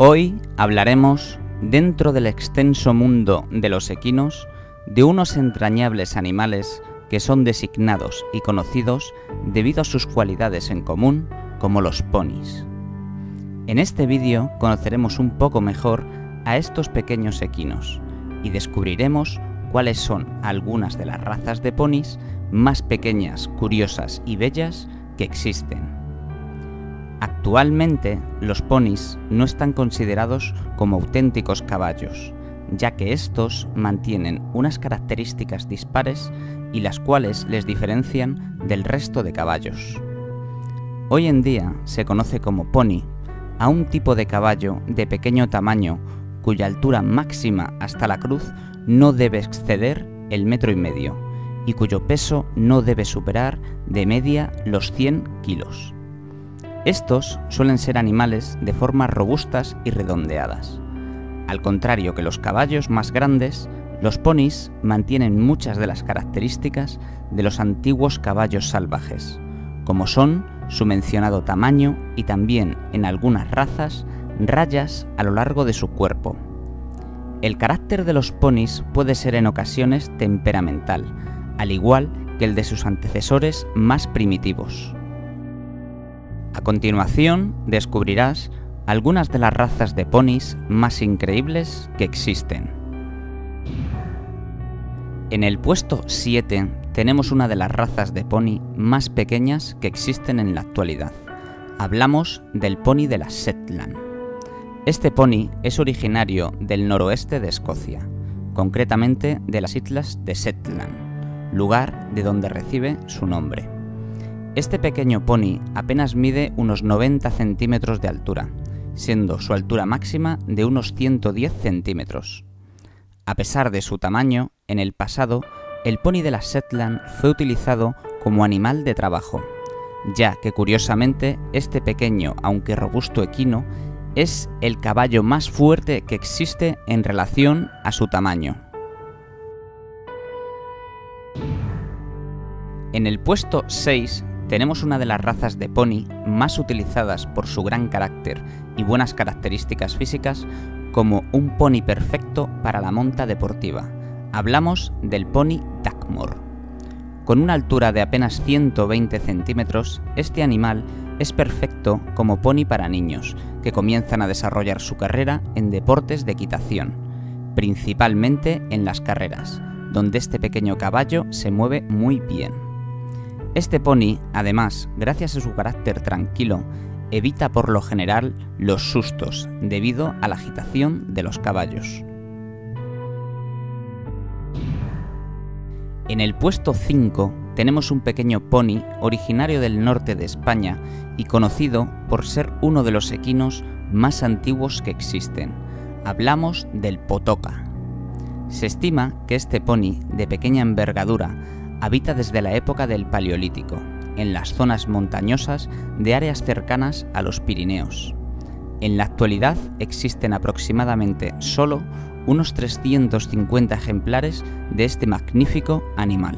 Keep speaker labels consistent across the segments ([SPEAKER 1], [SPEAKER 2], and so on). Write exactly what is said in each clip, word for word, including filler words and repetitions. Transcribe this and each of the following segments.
[SPEAKER 1] Hoy hablaremos, dentro del extenso mundo de los equinos, de unos entrañables animales que son designados y conocidos debido a sus cualidades en común como los ponis. En este vídeo conoceremos un poco mejor a estos pequeños equinos y descubriremos cuáles son algunas de las razas de ponis más pequeñas, curiosas y bellas que existen. Actualmente, los ponis no están considerados como auténticos caballos, ya que estos mantienen unas características dispares y las cuales les diferencian del resto de caballos. Hoy en día se conoce como pony a un tipo de caballo de pequeño tamaño cuya altura máxima hasta la cruz no debe exceder el metro y medio y cuyo peso no debe superar de media los cien kilos. Estos suelen ser animales de formas robustas y redondeadas. Al contrario que los caballos más grandes, los ponis mantienen muchas de las características de los antiguos caballos salvajes, como son su mencionado tamaño y también, en algunas razas, rayas a lo largo de su cuerpo. El carácter de los ponis puede ser en ocasiones temperamental, al igual que el de sus antecesores más primitivos. A continuación descubrirás algunas de las razas de ponis más increíbles que existen. En el puesto siete tenemos una de las razas de pony más pequeñas que existen en la actualidad. Hablamos del pony de las Shetland. Este pony es originario del noroeste de Escocia, concretamente de las islas de Shetland, lugar de donde recibe su nombre. Este pequeño pony apenas mide unos noventa centímetros de altura, siendo su altura máxima de unos ciento diez centímetros. A pesar de su tamaño, en el pasado, el pony de las Shetland fue utilizado como animal de trabajo, ya que curiosamente este pequeño, aunque robusto equino, es el caballo más fuerte que existe en relación a su tamaño. En el puesto seis tenemos una de las razas de pony más utilizadas por su gran carácter y buenas características físicas como un pony perfecto para la monta deportiva. Hablamos del pony Dagmor. Con una altura de apenas ciento veinte centímetros, este animal es perfecto como pony para niños que comienzan a desarrollar su carrera en deportes de equitación, principalmente en las carreras, donde este pequeño caballo se mueve muy bien. Este pony, además, gracias a su carácter tranquilo, evita por lo general los sustos debido a la agitación de los caballos. En el puesto cinco tenemos un pequeño pony originario del norte de España y conocido por ser uno de los equinos más antiguos que existen. Hablamos del Potoka. Se estima que este pony de pequeña envergadura habita desde la época del Paleolítico, en las zonas montañosas de áreas cercanas a los Pirineos. En la actualidad existen aproximadamente solo unos trescientos cincuenta ejemplares de este magnífico animal.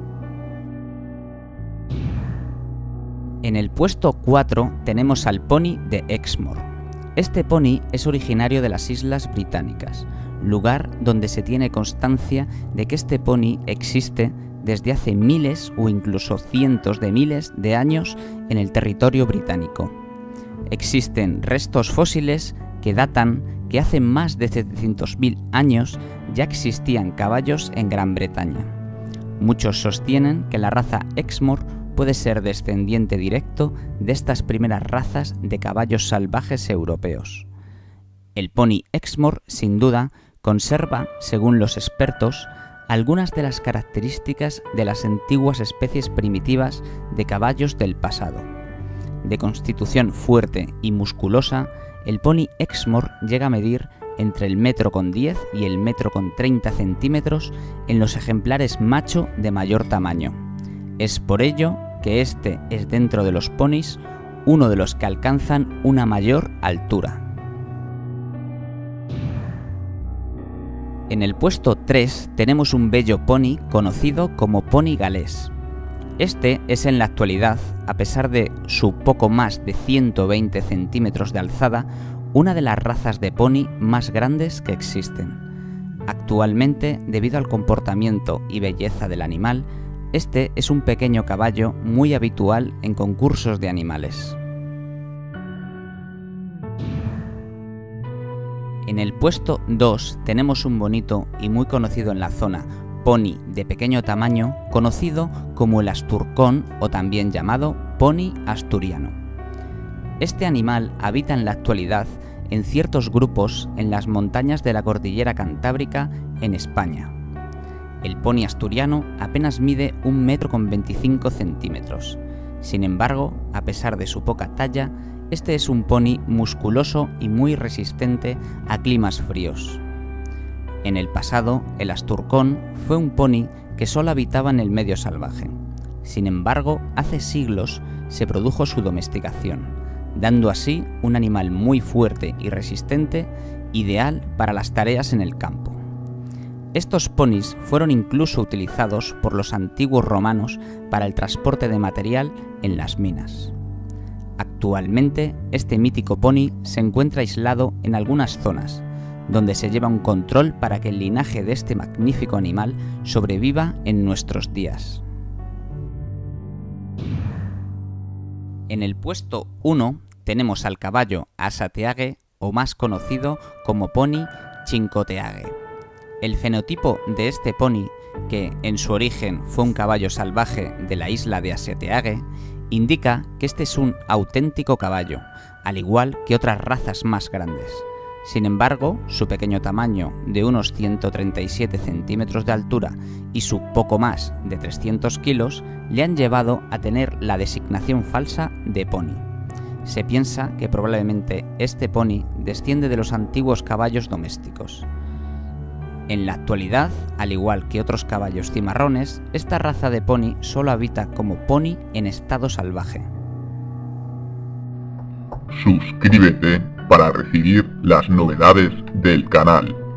[SPEAKER 1] En el puesto cuatro tenemos al pony de Exmoor. Este pony es originario de las Islas Británicas, lugar donde se tiene constancia de que este pony existe desde hace miles o incluso cientos de miles de años en el territorio británico. Existen restos fósiles que datan que hace más de setecientos mil años ya existían caballos en Gran Bretaña. Muchos sostienen que la raza Exmoor puede ser descendiente directo de estas primeras razas de caballos salvajes europeos. El pony Exmoor, sin duda, conserva, según los expertos, algunas de las características de las antiguas especies primitivas de caballos del pasado. De constitución fuerte y musculosa, el pony Exmoor llega a medir entre el metro con diez y el metro con treinta centímetros en los ejemplares macho de mayor tamaño. Es por ello que este es, dentro de los ponis, uno de los que alcanzan una mayor altura. En el puesto tres tenemos un bello pony conocido como pony galés. Este es en la actualidad, a pesar de su poco más de ciento veinte centímetros de alzada, una de las razas de pony más grandes que existen. Actualmente, debido al comportamiento y belleza del animal, este es un pequeño caballo muy habitual en concursos de animales. En el puesto dos tenemos un bonito y muy conocido en la zona pony de pequeño tamaño, conocido como el asturcón o también llamado pony asturiano. Este animal habita en la actualidad en ciertos grupos en las montañas de la cordillera Cantábrica en España. El pony asturiano apenas mide un metro con veinticinco centímetros. Sin embargo, a pesar de su poca talla, este es un pony musculoso y muy resistente a climas fríos. En el pasado, el asturcón fue un pony que solo habitaba en el medio salvaje. Sin embargo, hace siglos se produjo su domesticación, dando así un animal muy fuerte y resistente, ideal para las tareas en el campo. Estos ponis fueron incluso utilizados por los antiguos romanos para el transporte de material en las minas. Actualmente, este mítico pony se encuentra aislado en algunas zonas, donde se lleva un control para que el linaje de este magnífico animal sobreviva en nuestros días. En el puesto uno tenemos al caballo Asateague, o más conocido como pony Chincoteague. El fenotipo de este pony, que en su origen fue un caballo salvaje de la isla de Asateague, indica que este es un auténtico caballo, al igual que otras razas más grandes. Sin embargo, su pequeño tamaño de unos ciento treinta y siete centímetros de altura y su poco más de trescientos kilos le han llevado a tener la designación falsa de pony. Se piensa que probablemente este pony desciende de los antiguos caballos domésticos. En la actualidad, al igual que otros caballos cimarrones, esta raza de pony solo habita como pony en estado salvaje.
[SPEAKER 2] Suscríbete para recibir las novedades del canal.